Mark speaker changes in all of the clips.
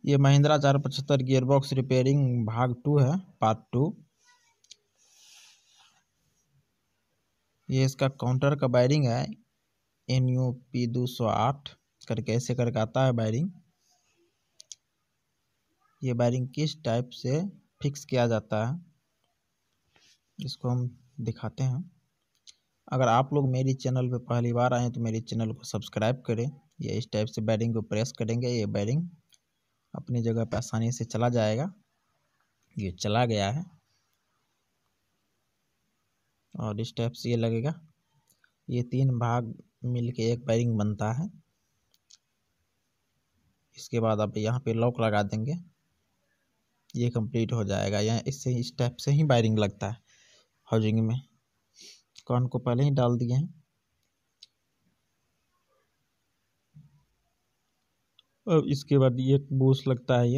Speaker 1: ये Mahindra 475 gearbox repairing भाग 2 है, पार्ट 2। ये इसका काउंटर का वायरिंग है, NUP 208 करके ऐसे करके आता है वायरिंग। ये वायरिंग किस टाइप से फिक्स किया जाता है इसको हम दिखाते हैं। अगर आप लोग मेरी चैनल पे पहली बार आए तो मेरी चैनल को सब्सक्राइब करें। ये इस टाइप से वायरिंग को प्रेस करेंगे, ये वायरिंग अपनी जगह पे आसानी से चला जाएगा। ये चला गया है और इस टाइप से ये लगेगा। ये 3 भाग मिलके एक वायरिंग बनता है। इसके बाद आप यहाँ पे लॉक लगा देंगे, ये कंप्लीट हो जाएगा। यहाँ इससे इस टाइप से ही वायरिंग लगता है हाउसिंग में। कॉर्न को पहले ही डाल दिए हैं। अब इसके बाद ये बूस लगता है।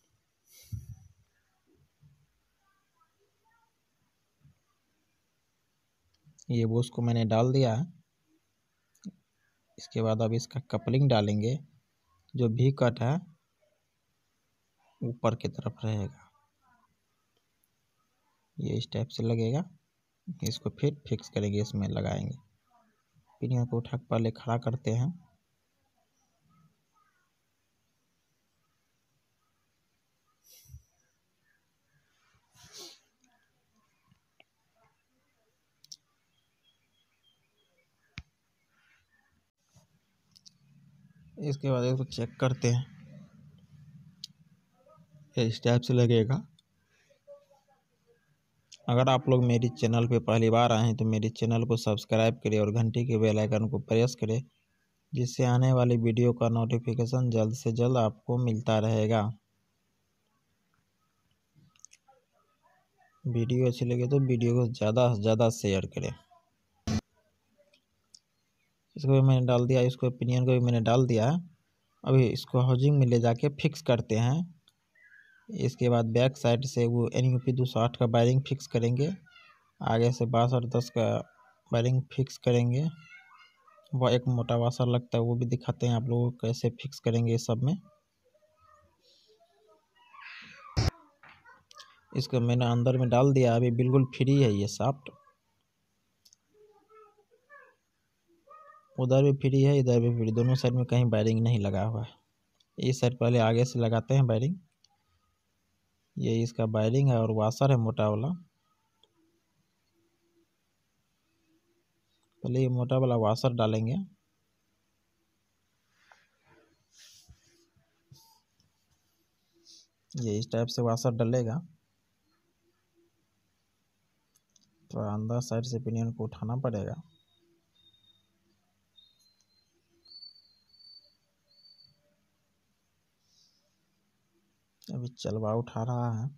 Speaker 1: ये बूस को मैंने डाल दिया है। इसके बाद अब इसका कपलिंग डालेंगे, जो भी कट है ऊपर की तरफ रहेगा। ये इस टाइप से लगेगा। इसको फिर फिक्स करेंगे, इसमें लगाएंगे। पिनियन को उठा पहले खड़ा करते हैं। इसके बाद इसको चेक करते हैं, इस टाइप से लगेगा। अगर आप लोग मेरी चैनल पे पहली बार आए हैं तो मेरी चैनल को सब्सक्राइब करें और घंटी के बेल आइकन को प्रेस करें, जिससे आने वाली वीडियो का नोटिफिकेशन जल्द से जल्द आपको मिलता रहेगा। वीडियो अच्छी लगे तो वीडियो को ज़्यादा से ज़्यादा शेयर करें। इसको भी मैंने डाल दिया, इसको पिनियन को भी मैंने डाल दिया। अभी इसको हाउसिंग में ले जाके फिक्स करते हैं। इसके बाद बैक साइड से वो NUP 208 का वायरिंग फिक्स करेंगे। आगे से 6210 का वायरिंग फिक्स करेंगे। वह एक मोटा वाशर लगता है, वो भी दिखाते हैं आप लोगों को कैसे फिक्स करेंगे। ये सब में इसको मैंने अंदर में डाल दिया। अभी बिल्कुल फ्री है ये शाफ्ट। उधर भी फ्री है, इधर भी फ्री, दोनों साइड में कहीं वायरिंग नहीं लगा हुआ है। इस साइड पहले आगे से लगाते हैं वायरिंग। ये इसका वायरिंग है और वाशर है मोटा वाला। पहले ये मोटा वाला वाशर डालेंगे। ये इस टाइप से वाशर डलेगा। तो अंदर साइड से पिनियन को उठाना पड़ेगा। अभी चलवा उठा रहा है।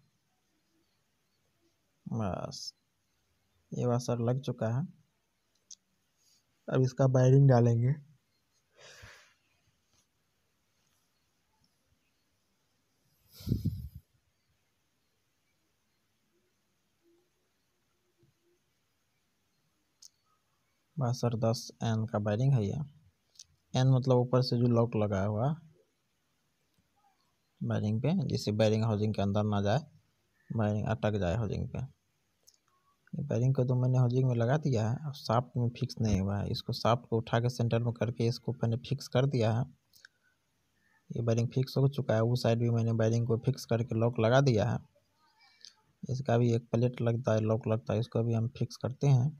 Speaker 1: बस ये वाशर लग चुका है। अब इसका वायरिंग डालेंगे। वाशर 10N का वायरिंग है। ये N मतलब ऊपर से जो लॉक लगा हुआ वायरिंग पे, जिससे वायरिंग हाउसिंग के अंदर ना जाए, वायरिंग अटक जाए हाउसिंग पे। ये वायरिंग को तो मैंने हाउसिंग में लगा दिया है। अब शाफ्ट में फिक्स नहीं हुआ है। इसको शाफ्ट को उठा के सेंटर में करके इसको मैंने फिक्स कर दिया है। ये वायरिंग फिक्स हो चुका है। उस साइड भी मैंने वायरिंग को फिक्स करके लॉक लगा दिया है। इसका भी एक प्लेट लगता है, लॉक लगता है, इसको भी हम फिक्स करते हैं।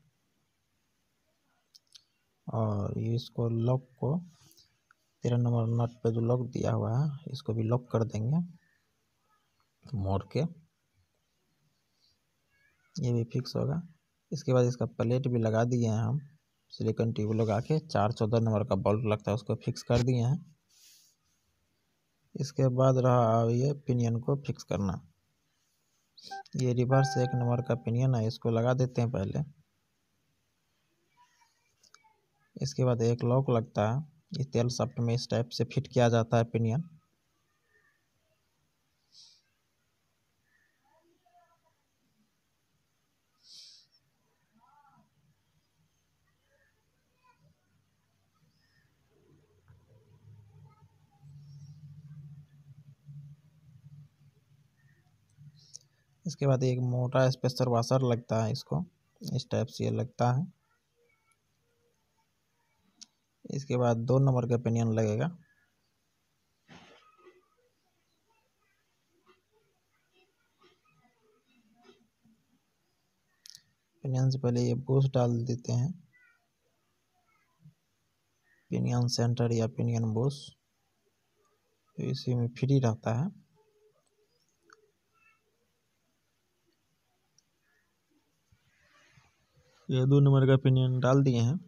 Speaker 1: और इसको लॉक को 13 नंबर नट पे जो लॉक दिया हुआ है, इसको भी लॉक कर देंगे मोड़ के। ये भी फिक्स होगा। इसके बाद इसका प्लेट भी लगा दिए हैं हम, सिलिकॉन ट्यूब लगा के। 414 नंबर का बोल्ट लगता है, उसको फिक्स कर दिए हैं। इसके बाद रहा ये पिनियन को फिक्स करना। ये रिवर्स 1 नंबर का पिनियन है, इसको लगा देते हैं पहले। इसके बाद एक लॉक लगता है, इस तेल शाफ्ट में इस टाइप से फिट किया जाता है पिनियन। इसके बाद एक मोटा स्पेसर वाशर लगता है, इसको इस टाइप से ये लगता है। इसके बाद 2 नंबर का पिनियन लगेगा। पिनियन से पहले ये बूश डाल देते हैं, पिनियन सेंटर या पिनियन बूश, तो इसी में फ्री रहता है। ये 2 नंबर का पिनियन डाल दिए हैं।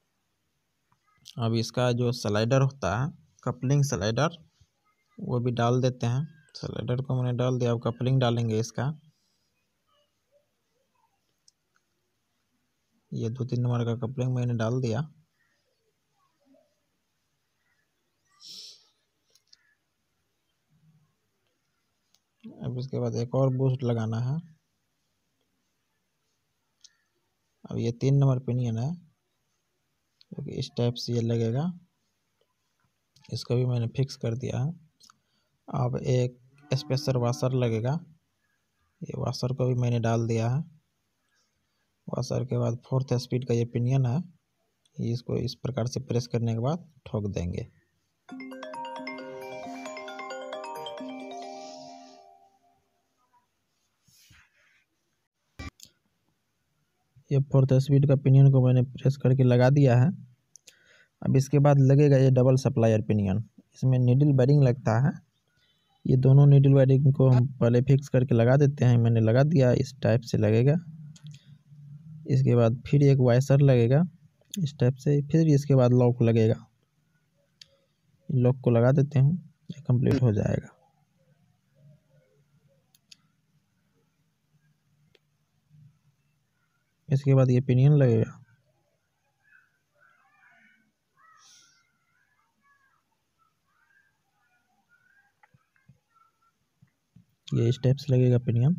Speaker 1: अब इसका जो स्लाइडर होता है, कपलिंग स्लाइडर, वो भी डाल देते हैं। स्लाइडर को मैंने डाल दिया, अब कपलिंग डालेंगे इसका। ये 2-3 नंबर का कपलिंग मैंने डाल दिया। अब इसके बाद एक और बूस्ट लगाना है। अब ये 3 नंबर पिनियन है, तो इस टाइप से ये लगेगा। इसको भी मैंने फिक्स कर दिया है। अब एक स्पेसर वाशर लगेगा, ये वाशर को भी मैंने डाल दिया है। वाशर के बाद 4th स्पीड का ये पिनियन है, इसको इस प्रकार से प्रेस करने के बाद ठोक देंगे। ये 4th स्पीड का पिनियन को मैंने प्रेस करके लगा दिया है। अब इसके बाद लगेगा ये डबल सप्लायर पिनियन, इसमें नीडल बेरिंग लगता है। ये दोनों नीडल बेरिंग को हम पहले फिक्स करके लगा देते हैं। मैंने लगा दिया, इस टाइप से लगेगा। इसके बाद फिर एक वाइसर लगेगा इस टाइप से, फिर इसके बाद लॉक लगेगा। लॉक को लगा देते हैं, ये कंप्लीट हो जाएगा। इसके बाद ये पिनियन लगेगा। ये इस टाइप से लगेगा पिनियन।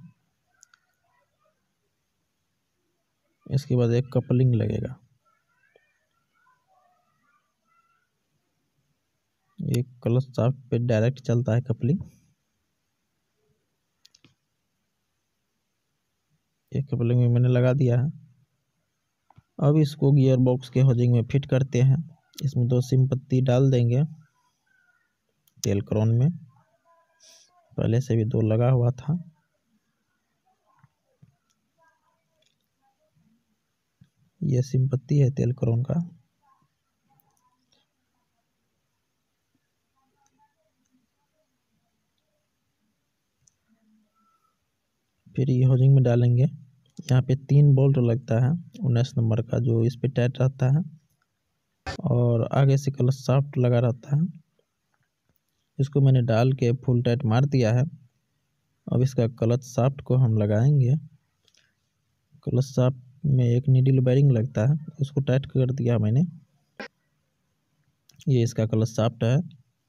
Speaker 1: इसके बाद एक कपलिंग लगेगा, ये क्लच शाफ्ट पे डायरेक्ट चलता है कपलिंग। ये कपलिंग में मैंने लगा दिया है। अब इसको गियर बॉक्स के होजिंग में फिट करते हैं। इसमें 2 सिम पत्ती डाल देंगे तेल क्रोन में, पहले से भी 2 लगा हुआ था। ये सिम पत्ती है तेल क्रोन का। फिर ये होजिंग में डालेंगे। यहाँ पे 3 बोल्ट लगता है 19 नंबर का, जो इस पे टाइट रहता है, और आगे से क्लच शाफ्ट लगा रहता है। इसको मैंने डाल के फुल टाइट मार दिया है। अब इसका क्लच शाफ्ट को हम लगाएंगे। क्लच शाफ्ट में एक नीडल बेरिंग लगता है, उसको टाइट कर दिया मैंने। ये इसका क्लच शाफ्ट है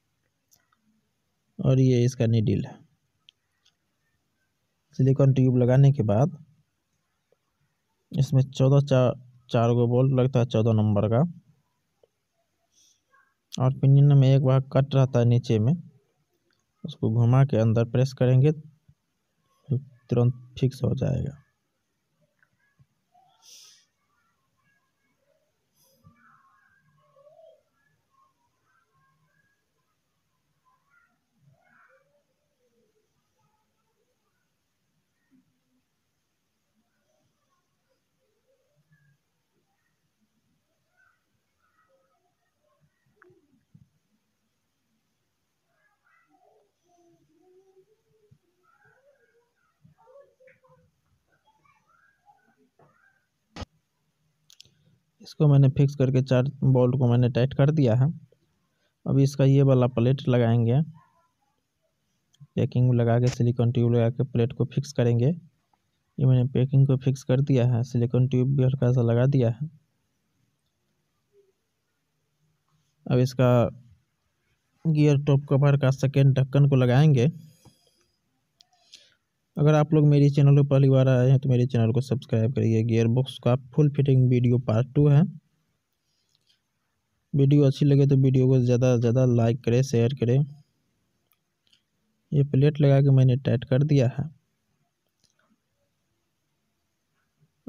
Speaker 1: और ये इसका नीडल है। सिलिकॉन ट्यूब लगाने के बाद इसमें 4 गो बोल्ट लगता है 14 नंबर का, और पिनियन में एक भाग कट रहता है नीचे में, उसको घुमा के अंदर प्रेस करेंगे तो तुरंत फिक्स हो जाएगा। इसको मैंने फिक्स करके 4 बोल्ट को मैंने टाइट कर दिया है। अभी इसका ये वाला प्लेट लगाएंगे, पैकिंग लगा के सिलिकॉन ट्यूब लगा के प्लेट को फिक्स करेंगे। ये मैंने पैकिंग को फिक्स कर दिया है, सिलिकॉन ट्यूब भी हल्का सा लगा दिया है। अब इसका गियर टॉप कवर का सेकेंड ढक्कन को लगाएंगे। अगर आप लोग मेरी चैनल पर पहली बार आए हैं तो मेरे चैनल को सब्सक्राइब करिए। गियर बॉक्स का फुल फिटिंग वीडियो पार्ट 2 है। वीडियो अच्छी लगे तो वीडियो को ज़्यादा से ज़्यादा लाइक करें, शेयर करें। ये प्लेट लगा के मैंने टाइट कर दिया है।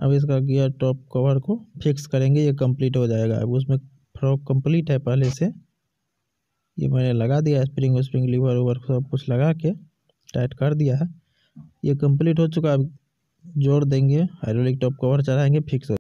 Speaker 1: अब इसका गियर टॉप कवर को फिक्स करेंगे, ये कंप्लीट हो जाएगा। अब उसमें फ्रॉक कंप्लीट है पहले से, ये मैंने लगा दिया, स्प्रिंग स्प्रिंग लीवर उवर सब कुछ लगा के टाइट कर दिया है। ये कंप्लीट हो चुका है। अब जोड़ देंगे, हाइड्रोलिक टॉप कवर चढ़ाएंगे, फिक्स हो